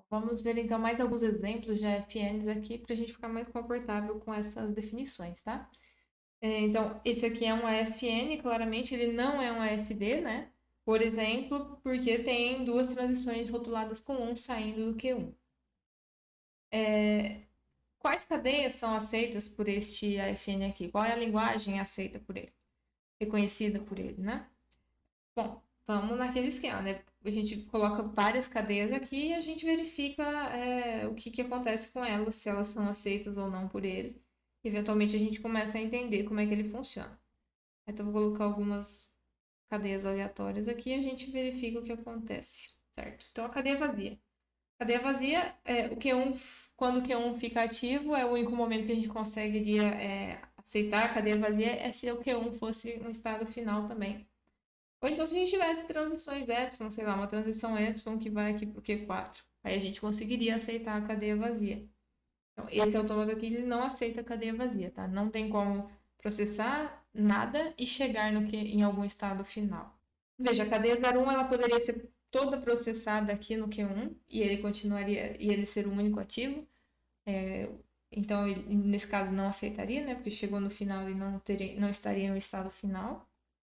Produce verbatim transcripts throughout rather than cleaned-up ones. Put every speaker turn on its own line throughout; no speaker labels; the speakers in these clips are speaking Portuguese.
Vamos ver então mais alguns exemplos de A F Ns aqui para a gente ficar mais confortável com essas definições, tá? É, então, esse aqui é um A F N, claramente ele não é um A F D, né? Por exemplo, porque tem duas transições rotuladas com um saindo do Q um. É, quais cadeias são aceitas por este A F N aqui? Qual é a linguagem aceita por ele? Reconhecida por ele, né? Bom, vamos naquele esquema, né? A gente coloca várias cadeias aqui e a gente verifica é, o que, que acontece com elas, se elas são aceitas ou não por ele. Eventualmente a gente começa a entender como é que ele funciona. Então, vou colocar algumas cadeias aleatórias aqui e a gente verifica o que acontece, certo? Então, a cadeia vazia. Cadeia vazia, é, o Q um, quando o Q um fica ativo, é o único momento que a gente conseguiria é, aceitar a cadeia vazia é se o Q um fosse um estado final também. Ou então se a gente tivesse transições epsilon, sei lá, uma transição epsilon que vai aqui para o Q quatro. Aí a gente conseguiria aceitar a cadeia vazia. Então, esse autômato aqui ele não aceita a cadeia vazia, tá? Não tem como processar nada e chegar no Q, em algum estado final. Veja, a cadeia zero um ela poderia ser toda processada aqui no Q um e ele continuaria e ele ser o único ativo. É, então, ele, nesse caso, não aceitaria, né? Porque chegou no final e não, teria, não estaria no estado final.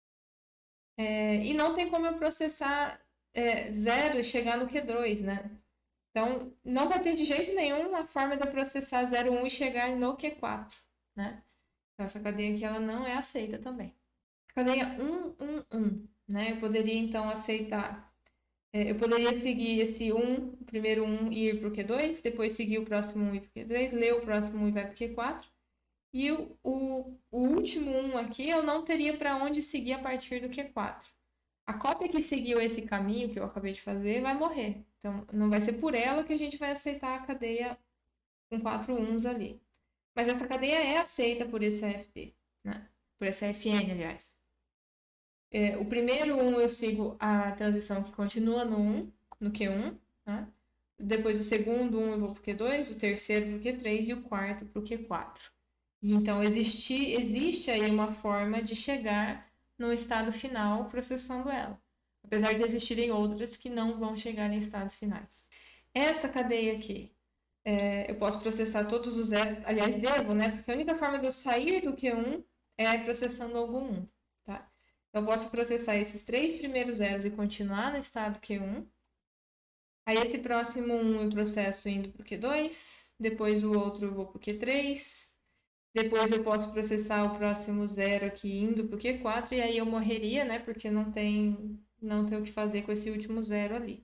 É, e não tem como eu processar é, zero e chegar no Q dois, né? Então, não vai ter de jeito nenhum a forma de eu processar zero um e chegar no Q quatro, né? Então, essa cadeia aqui, ela não é aceita também. Cadeia um um um, né? Eu poderia, então, aceitar... É, eu poderia seguir esse um, o primeiro um e ir para o Q dois, depois seguir o próximo um e ir para o Q três, ler o próximo um e vai para o Q quatro. E o, o, o último um aqui, eu não teria para onde seguir a partir do Q quatro. A cópia que seguiu esse caminho que eu acabei de fazer vai morrer. Então, não vai ser por ela que a gente vai aceitar a cadeia com quatro uns ali. Mas essa cadeia é aceita por esse A F D, né? Por essa A F N, aliás. É, o primeiro um eu sigo a transição que continua no um, no Q um, né? Depois o segundo um eu vou para o Q dois, o terceiro para o Q três e o quarto para o Q quatro. E então existe, existe aí uma forma de chegar no estado final processando ela. Apesar de existirem outras que não vão chegar em estados finais. Essa cadeia aqui, é, eu posso processar todos os zeros, aliás, devo, né? Porque a única forma de eu sair do Q um é processando algum um, tá? Eu posso processar esses três primeiros zeros e continuar no estado Q um. Aí esse próximo um eu processo indo para o Q dois, depois o outro eu vou para o Q três, depois eu posso processar o próximo zero aqui indo para o Q quatro e aí eu morreria, né? Porque não tem, não tem o que fazer com esse último zero ali.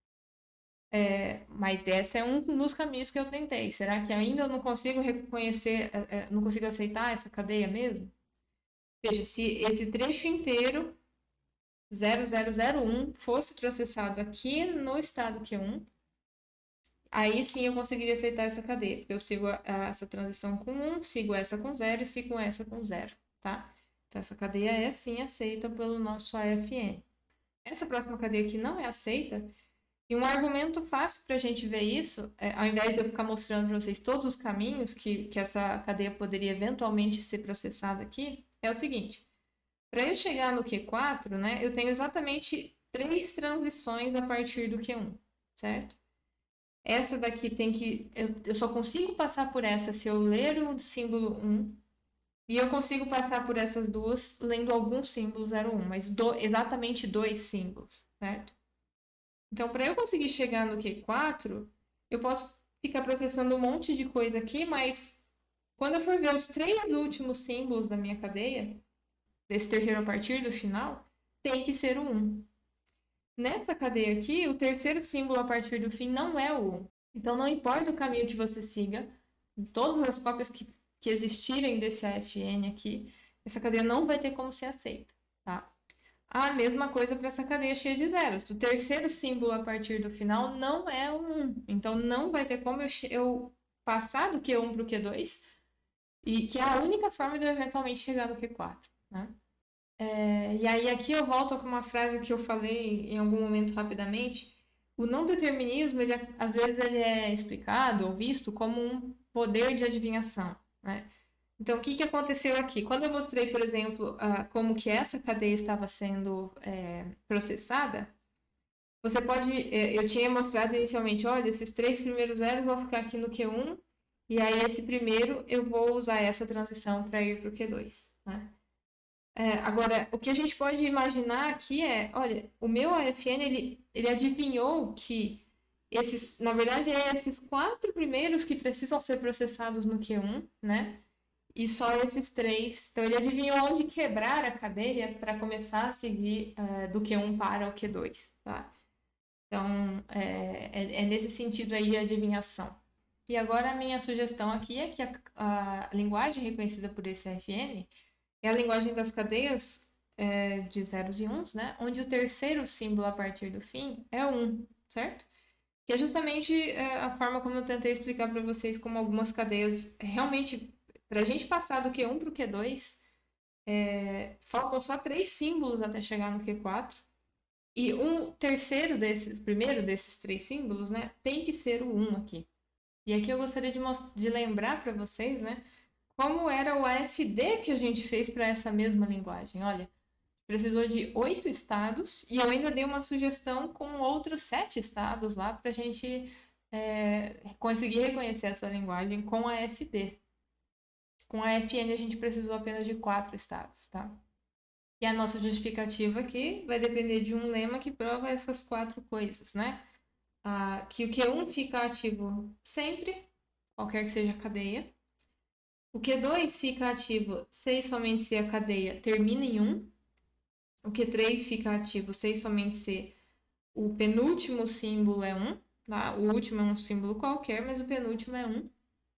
É, mas esse é um dos caminhos que eu tentei. Será que ainda eu não consigo reconhecer, é, não consigo aceitar essa cadeia mesmo? Veja, se esse trecho inteiro zero zero zero um fosse processado aqui no estado Q um, aí sim eu conseguiria aceitar essa cadeia, porque eu sigo a, a, essa transição com um, sigo essa com zero e sigo essa com zero, tá? Então essa cadeia é sim aceita pelo nosso A F N. Essa próxima cadeia aqui não é aceita, e um argumento fácil para a gente ver isso, é, ao invés de eu ficar mostrando para vocês todos os caminhos que, que essa cadeia poderia eventualmente ser processada aqui, é o seguinte. Para eu chegar no Q quatro, né, eu tenho exatamente três transições a partir do Q um, certo? Essa daqui tem que... Eu, eu só consigo passar por essa se eu ler o símbolo um, e eu consigo passar por essas duas lendo algum símbolo zero um, mas do, exatamente dois símbolos, certo? Então, para eu conseguir chegar no Q quatro, eu posso ficar processando um monte de coisa aqui, mas quando eu for ver os três últimos símbolos da minha cadeia, desse terceiro a partir do final, tem que ser o um. Nessa cadeia aqui, o terceiro símbolo a partir do fim não é o um. Então, não importa o caminho que você siga, todas as cópias que, que existirem desse A F N aqui, essa cadeia não vai ter como ser aceita, tá? A mesma coisa para essa cadeia cheia de zeros. O terceiro símbolo a partir do final não é o um. Então, não vai ter como eu, eu passar do Q um para o Q dois, e que é a única forma de eu eventualmente chegar no Q quatro, né? É, e aí aqui eu volto com uma frase que eu falei em algum momento rapidamente. O não determinismo, ele, às vezes ele é explicado ou visto como um poder de adivinhação, né? Então, o que, que aconteceu aqui? Quando eu mostrei, por exemplo, uh, como que essa cadeia estava sendo é, processada, Você pode, é, eu tinha mostrado inicialmente, olha, esses três primeiros zeros vão ficar aqui no Q um, e aí esse primeiro eu vou usar essa transição para ir para o Q dois, né? É, agora, o que a gente pode imaginar aqui é, olha, o meu A F N, ele, ele adivinhou que esses, na verdade, é esses quatro primeiros que precisam ser processados no Q um, né? E só esses três. Então, ele adivinhou onde quebrar a cadeia para começar a seguir uh, do Q um para o Q dois, tá? Então, é, é, é nesse sentido aí de adivinhação. E agora a minha sugestão aqui é que a, a linguagem reconhecida por esse A F N é a linguagem das cadeias é, de zeros e uns, né? Onde o terceiro símbolo a partir do fim é um, certo? Que é justamente é, a forma como eu tentei explicar para vocês como algumas cadeias realmente, para a gente passar do Q um para o Q dois, é, faltam só três símbolos até chegar no Q quatro. E um terceiro desses, primeiro desses três símbolos, né, tem que ser o um aqui. E aqui eu gostaria de, de lembrar para vocês, né, como era o A F D que a gente fez para essa mesma linguagem. Olha, precisou de oito estados e eu ainda dei uma sugestão com outros sete estados lá para a gente é, conseguir reconhecer essa linguagem com a A F D. Com a A F N a gente precisou apenas de quatro estados, tá? E a nossa justificativa aqui vai depender de um lema que prova essas quatro coisas, né? Ah, que o Q um fica ativo sempre, qualquer que seja a cadeia. O Q dois fica ativo se e somente se a cadeia termina em um. O Q três fica ativo se e somente se o penúltimo símbolo é um. Tá? O último é um símbolo qualquer, mas o penúltimo é um.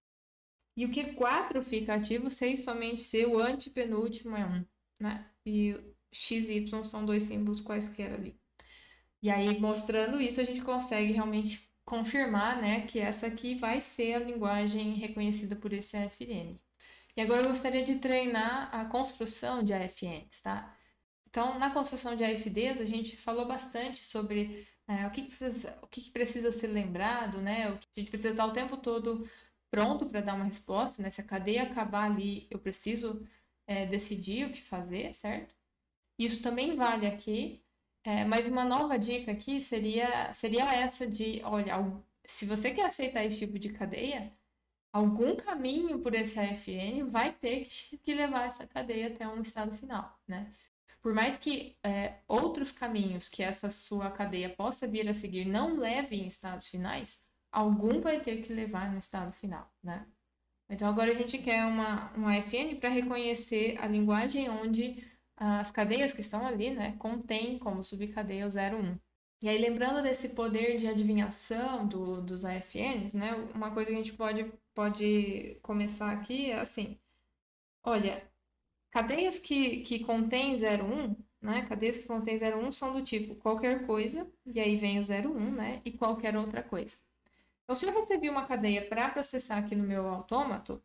E o Q quatro fica ativo se e somente se o antepenúltimo é um. Né? E X e Y são dois símbolos quaisquer ali. E aí, mostrando isso, a gente consegue realmente confirmar, né, que essa aqui vai ser a linguagem reconhecida por esse A F N. E agora eu gostaria de treinar a construção de A F Ns, tá? Então, na construção de A F Ds, a gente falou bastante sobre é, o, que, que, precisa, o que, que precisa ser lembrado, né? O que a gente precisa estar o tempo todo pronto para dar uma resposta, né? Se a cadeia acabar ali, eu preciso é, decidir o que fazer, certo? Isso também vale aqui, é, mas uma nova dica aqui seria, seria essa de, olha, se você quer aceitar esse tipo de cadeia, algum caminho por esse A F N vai ter que levar essa cadeia até um estado final, né? Por mais que é, outros caminhos que essa sua cadeia possa vir a seguir não levem em estados finais, algum vai ter que levar no estado final, né? Então agora a gente quer uma, um A F N para reconhecer a linguagem onde as cadeias que estão ali, né, contém como subcadeia o zero um. E aí, lembrando desse poder de adivinhação do, dos A F Ns, né, uma coisa que a gente pode, pode começar aqui é assim, olha, cadeias que, que contém zero um, né, cadeias que contém zero um são do tipo qualquer coisa, e aí vem o zero um, né, e qualquer outra coisa. Então, se eu recebi uma cadeia para processar aqui no meu autômato,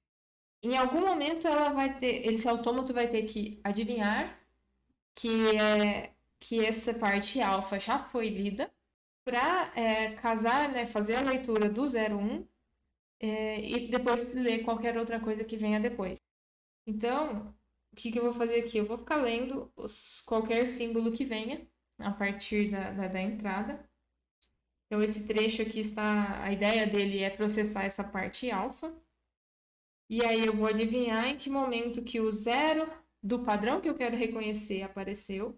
em algum momento ela vai ter, esse autômato vai ter que adivinhar que, é, que essa parte alfa já foi lida para é, casar, né, fazer a leitura do zero um é, e depois ler qualquer outra coisa que venha depois. Então, o que, que eu vou fazer aqui? Eu vou ficar lendo os, qualquer símbolo que venha a partir da, da, da entrada. Então, esse trecho aqui está, a ideia dele é processar essa parte alfa. E aí eu vou adivinhar em que momento que o zero do padrão que eu quero reconhecer apareceu.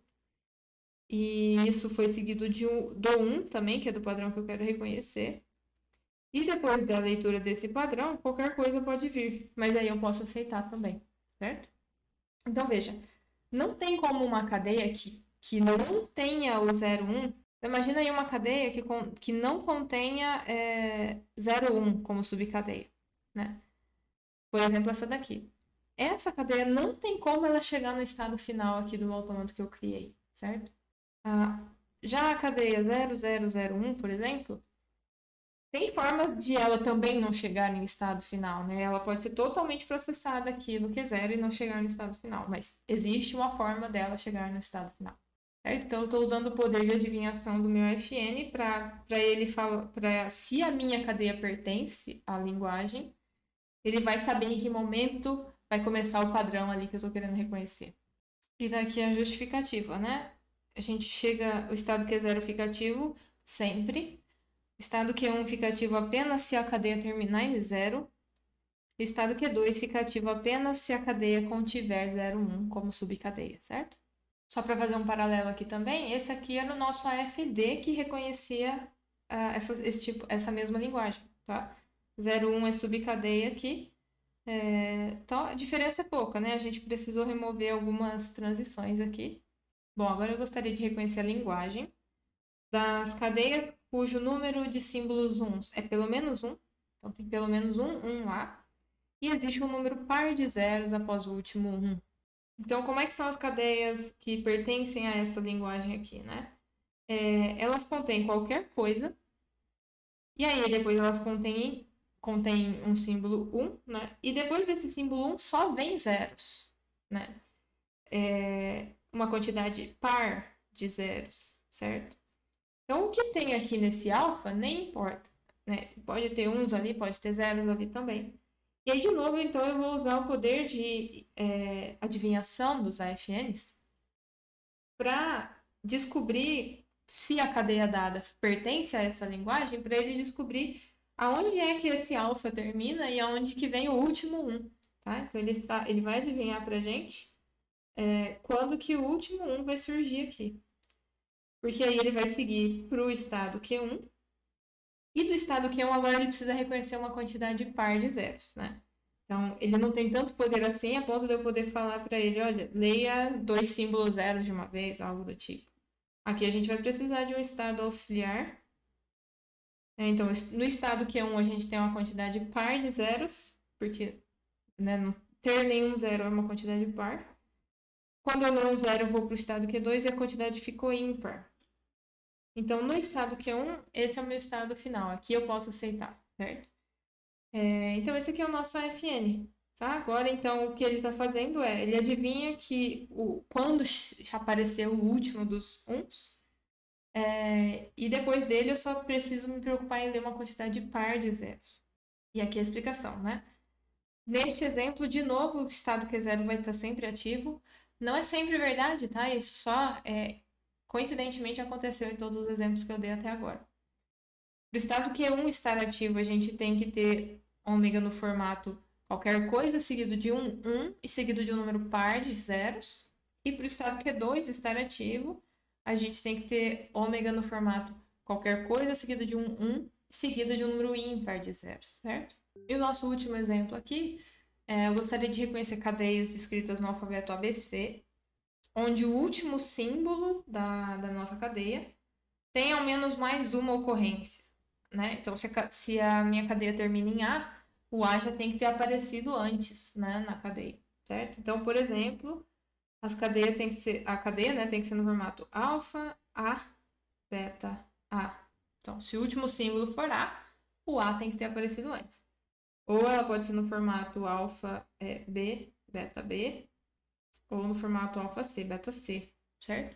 E isso foi seguido de um, do um também, que é do padrão que eu quero reconhecer. E depois da leitura desse padrão, qualquer coisa pode vir. Mas aí eu posso aceitar também, certo? Então, veja, não tem como uma cadeia que, que não tenha o zero um. Imagina aí uma cadeia que, que não contenha é, zero um como subcadeia, né? Por exemplo, essa daqui. Essa cadeia não tem como ela chegar no estado final aqui do autômato que eu criei, certo? Ah, já a cadeia zero zero zero um, por exemplo, tem formas de ela também não chegar em estado final, né? Ela pode ser totalmente processada aqui no Q zero e não chegar no estado final, mas existe uma forma dela chegar no estado final. Certo? Então, eu estou usando o poder de adivinhação do meu F N para ele falar, para se a minha cadeia pertence à linguagem, ele vai saber em que momento vai começar o padrão ali que eu estou querendo reconhecer. E daqui a justificativa, né? a gente chega, o estado Q zero fica ativo sempre. O estado Q um fica ativo apenas se a cadeia terminar em zero. O estado Q dois fica ativo apenas se a cadeia contiver zero, um como subcadeia, certo? Só para fazer um paralelo aqui também, esse aqui era o nosso A F D que reconhecia uh, essa, esse tipo, essa mesma linguagem, tá? zero, um é subcadeia aqui. É, então, a diferença é pouca, né? A gente precisou remover algumas transições aqui. Bom, agora eu gostaria de reconhecer a linguagem das cadeias cujo número de símbolos uns é pelo menos um. Então, tem pelo menos um um lá. E existe um número par de zeros após o último um. Então, como é que são as cadeias que pertencem a essa linguagem aqui, né? É, elas contêm qualquer coisa. E aí, depois elas contêm, contêm um símbolo um, né? E depois desse símbolo um só vem zeros, né? É uma quantidade par de zeros, certo? Então, o que tem aqui nesse alfa nem importa, né? Pode ter uns ali, pode ter zeros ali também. E aí, de novo, então, eu vou usar o poder de é, adivinhação dos A F Ns para descobrir se a cadeia dada pertence a essa linguagem, para ele descobrir aonde é que esse alfa termina e aonde que vem o último um, tá? Então, ele, está, ele vai adivinhar para a gente é, quando que o último um vai surgir aqui. Porque aí ele vai seguir para o estado Q um. E do estado Q um, agora ele precisa reconhecer uma quantidade par de zeros, né? Então, ele não tem tanto poder assim a ponto de eu poder falar para ele, olha, leia dois símbolos zeros de uma vez, algo do tipo. Aqui a gente vai precisar de um estado auxiliar. É, então, no estado Q um a gente tem uma quantidade par de zeros, porque né, não ter nenhum zero é uma quantidade par. Quando eu ler um zero, eu vou para o estado Q dois e a quantidade ficou ímpar. Então, no estado Q um, esse é o meu estado final. Aqui eu posso aceitar, certo? É, então, esse aqui é o nosso A F N. Tá? Agora, então, o que ele está fazendo é, ele adivinha que o, quando apareceu o último dos uns, é, e depois dele eu só preciso me preocupar em ler uma quantidade par de zeros. E aqui é a explicação, né? Neste exemplo, de novo, o estado Q zero vai estar sempre ativo. Não é sempre verdade, tá? Isso só, é, coincidentemente, aconteceu em todos os exemplos que eu dei até agora. Para o estado Q um estar ativo, a gente tem que ter ômega no formato qualquer coisa seguido de um um e seguido de um número par de zeros. E para o estado Q dois estar ativo, a gente tem que ter ômega no formato qualquer coisa seguido de um um seguido de um número ímpar de zeros, certo? E o nosso último exemplo aqui, é, eu gostaria de reconhecer cadeias escritas no alfabeto A B C, onde o último símbolo da, da nossa cadeia tem ao menos mais uma ocorrência, né? Então, se a, se a minha cadeia termina em A, o A já tem que ter aparecido antes, né, na cadeia, certo? Então, por exemplo, as cadeias tem que ser, a cadeia, né, tem que ser no formato alfa, A, beta, A. Então, se o último símbolo for A, o A tem que ter aparecido antes. Ou ela pode ser no formato alfa é, B, beta B, ou no formato alfa C, beta C, certo?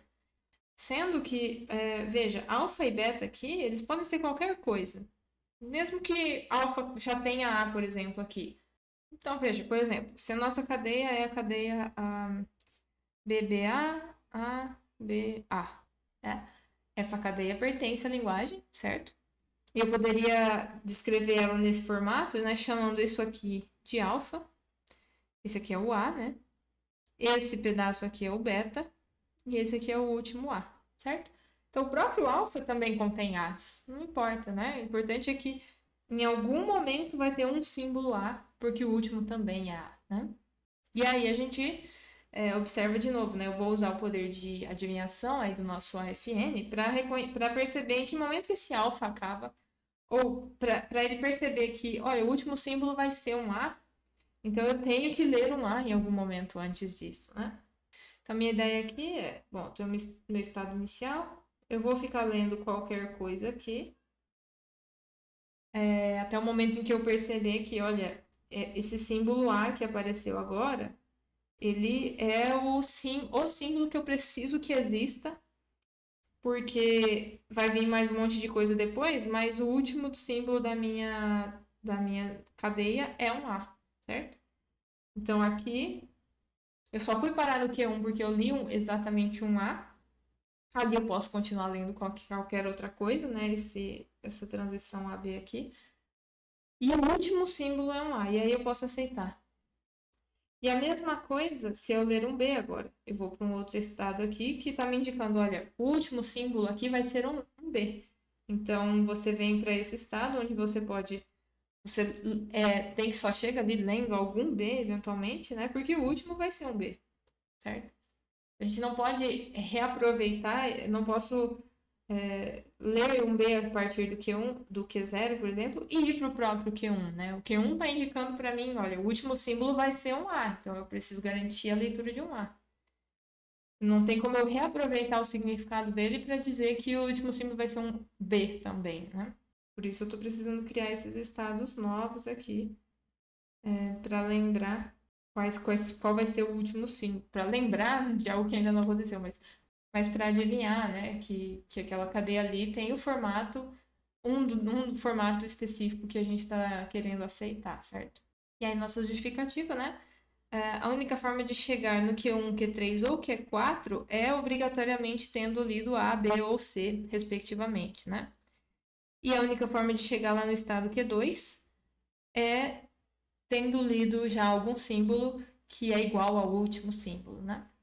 Sendo que, é, veja, alfa e beta aqui, eles podem ser qualquer coisa. Mesmo que alfa já tenha A, por exemplo, aqui. Então, veja, por exemplo, se a nossa cadeia é a cadeia a, B B A, A, B, A. Né? Essa cadeia pertence à linguagem, certo? E eu poderia descrever ela nesse formato, né, chamando isso aqui de alfa. Esse aqui é o A, né? Esse pedaço aqui é o beta. E esse aqui é o último A, certo? Então, o próprio alfa também contém A's. Não importa, né? O importante é que em algum momento vai ter um símbolo A, porque o último também é A, né? E aí a gente é, observa de novo, né? Eu vou usar o poder de adivinhação aí do nosso A F N para perceber em que momento que esse alfa acaba, ou para ele perceber que, olha, o último símbolo vai ser um A, então eu tenho que ler um A em algum momento antes disso, né? Então, a minha ideia aqui é, bom, tenho meu estado inicial, eu vou ficar lendo qualquer coisa aqui, é, até o momento em que eu perceber que, olha, é, esse símbolo A que apareceu agora, ele é o, sim, o símbolo que eu preciso que exista, porque vai vir mais um monte de coisa depois, mas o último símbolo da minha, da minha cadeia é um A, certo? Então, aqui, eu só fui parar no Q um porque eu li um, exatamente um A. Ali eu posso continuar lendo qualquer outra coisa, né? Esse, essa transição A B aqui. E o último símbolo é um A, e aí eu posso aceitar. E a mesma coisa se eu ler um B agora. Eu vou para um outro estado aqui que está me indicando, olha, o último símbolo aqui vai ser um, um B. Então, você vem para esse estado onde você pode... Você é, tem que só chega ali lendo algum B, eventualmente, né? Porque o último vai ser um B, certo? A gente não pode reaproveitar, não posso é, ler um B a partir do Q um, do Q zero, por exemplo, e ir para o próprio Q um, né? O Q um está indicando para mim, olha, o último símbolo vai ser um A, então eu preciso garantir a leitura de um A. Não tem como eu reaproveitar o significado dele para dizer que o último símbolo vai ser um B também, né? Por isso eu estou precisando criar esses estados novos aqui é, para lembrar quais, quais, qual vai ser o último símbolo. Para lembrar de algo que ainda não aconteceu, mas, mas para adivinhar, né? Que, que aquela cadeia ali tem o formato, um, um formato específico que a gente está querendo aceitar, certo? E aí nossa justificativa, né? A única forma de chegar no Q um, Q três ou Q quatro é obrigatoriamente tendo lido A, B ou C, respectivamente, né? E a única forma de chegar lá no estado Q dois é tendo lido já algum símbolo que é igual ao último símbolo, né?